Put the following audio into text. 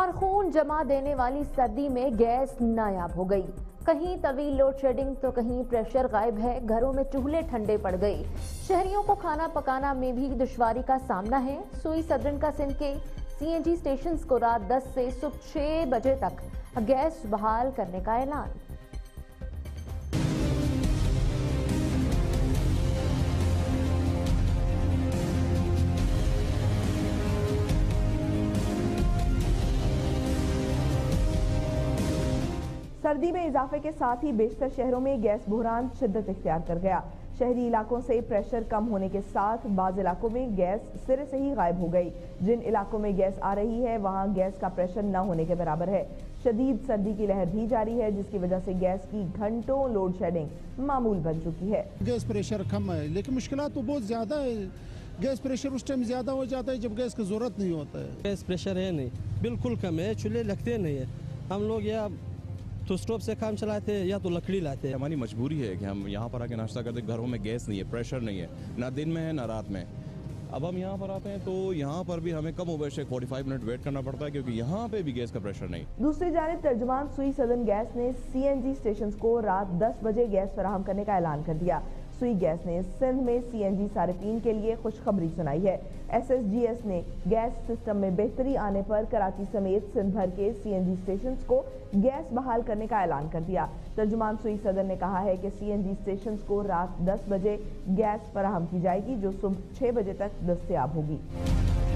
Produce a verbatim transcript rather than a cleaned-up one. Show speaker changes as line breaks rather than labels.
और खून जमा देने वाली सर्दी में गैस नायाब हो गई। कहीं तवील लोड शेडिंग तो कहीं प्रेशर गायब है। घरों में चूल्हे ठंडे पड़ गए। शहरियों को खाना पकाना में भी दुश्वारी का सामना है। सुई सदन का सिंध के सीएनजी स्टेशंस को रात दस से सुबह छह बजे तक गैस बहाल करने का ऐलान।
सर्दी में इजाफे के साथ ही बेशतर शहरों में गैस बहरान शिद्दत इख्तियार कर गया। शहरी इलाकों से प्रेशर कम होने के साथ बाज़ इलाकों में गैस सिरे से ही गायब हो गई। जिन इलाकों में गैस आ रही है वहां गैस का प्रेशर न होने के बराबर है। शदीद सर्दी की लहर भी जारी है, जिसकी वजह से गैस की घंटों लोड शेडिंग मामूल बन चुकी है।
गैस प्रेशर कम है लेकिन मुश्किलात तो बहुत ज्यादा है। गैस प्रेशर उस टाइम ज्यादा हो जाता है जब गैस की जरूरत नहीं होता है।
गैस प्रेशर है नहीं, बिल्कुल कम है। चूल्हे लगते नहीं है। हम लोग या तो स्टोव से काम चलाते हैं या तो लकड़ी लाते हैं।
हमारी मजबूरी है कि हम यहाँ पर आके नाश्ता करते, घरों में गैस नहीं है, प्रेशर नहीं है, ना दिन में है ना रात में। अब हम यहाँ पर आते हैं तो यहाँ पर भी हमें कम ओवर से पैंतालीस मिनट वेट करना पड़ता है क्योंकि यहाँ पे भी गैस का प्रेशर नहीं।
दूसरी जानिब तर्जुमान सुई सदन गैस ने सीएनजी स्टेशन को रात दस बजे गैस फराहम करने का ऐलान कर दिया। सुई गैस ने सिंध में सीएनजी सारिफीन के लिए खुशखबरी सुनाई है। एसएसजीएस ने गैस सिस्टम में बेहतरी आने पर कराची समेत सिंध भर के सीएनजी स्टेशंस को गैस बहाल करने का ऐलान कर दिया। तर्जुमान सुई सदन ने कहा है कि सीएनजी स्टेशंस को रात दस बजे गैस फराहम की जाएगी जो सुबह छह बजे तक दस्तयाब होगी।